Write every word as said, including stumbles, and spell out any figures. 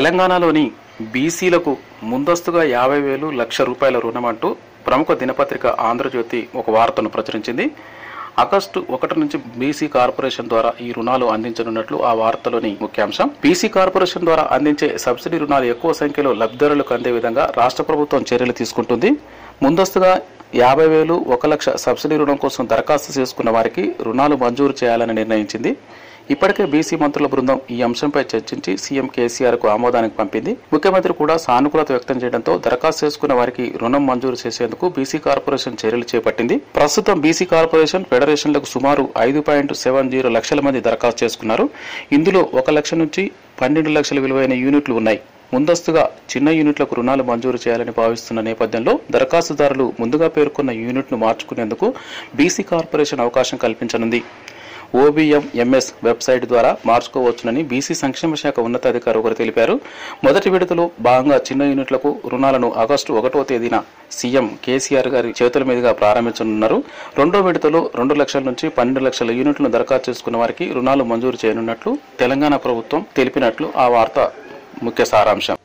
తెలంగాణలోని బీసీలకు ముందస్తుగా యాభై వేలు లక్ష రూపాయల రుణం అంటూ ప్రముఖ దినపత్రిక ఆంధ్రజ్యోతి ఒక వార్తను ప్రచురించింది. ఆగస్టు ఒకటి నుంచి బీసీ కార్పొరేషన్ ద్వారా ఈ రుణాలు అందించనున్నట్లు ఆ వార్తలోని ముఖ్యాంశం. బీసీ కార్పొరేషన్ ద్వారా అందించే సబ్సిడీ రుణాలు ఎక్కువ సంఖ్యలో లబ్ధిదారులకు అందే విధంగా రాష్ట్ర ప్రభుత్వం చర్యలు తీసుకుంటుంది. ముందస్తుగా యాభై వేలు ఒక లక్ష సబ్సిడీ రుణం కోసం దరఖాస్తు చేసుకున్న వారికి రుణాలు మంజూరు చేయాలని నిర్ణయించింది. ఇప్పటికే బీసీ మంత్రుల బృందం ఈ అంశంపై చర్చించి సీఎం కేసీఆర్ కు ఆమోదానికి పంపింది. ముఖ్యమంత్రి కూడా సానుకూలత వ్యక్తం చేయడంతో దరఖాస్తు చేసుకున్న వారికి రుణం మంజూరు చేసేందుకు బీసీ కార్పొరేషన్ చర్యలు చేపట్టింది. ప్రస్తుతం బీసీ కార్పొరేషన్ ఫెడరేషన్లకు సుమారు ఐదు పాయింట్ సెవెన్ జీరో లక్షల మంది దరఖాస్తు చేసుకున్నారు. ఇందులో ఒక లక్ష నుంచి పన్నెండు లక్షల విలువైన యూనిట్లు ఉన్నాయి. ముందస్తుగా చిన్న యూనిట్లకు రుణాలు మంజూరు చేయాలని భావిస్తున్న నేపథ్యంలో దరఖాస్తుదారులు ముందుగా పేర్కొన్న యూనిట్ను మార్చుకునేందుకు బీసీ కార్పొరేషన్ అవకాశం కల్పించనుంది. ఓబీఎం ఎంఎస్ వెబ్సైట్ ద్వారా మార్చుకోవచ్చునని బీసీ సంక్షేమ శాఖ ఉన్నతాధికారి ఒకరు తెలిపారు. మొదటి విడతలో భాగంగా చిన్న యూనిట్లకు రుణాలను ఆగస్టు ఒకటో తేదీన సీఎం కేసీఆర్ గారి చేతుల మీదుగా ప్రారంభించనున్నారు. రెండో విడతలో రెండు లక్షల నుంచి పన్నెండు లక్షల యూనిట్లను దరఖాస్తు చేసుకున్న వారికి రుణాలు మంజూరు చేయనున్నట్లు తెలంగాణ ప్రభుత్వం తెలిపినట్లు ఆ వార్త ముఖ్య సారాంశం.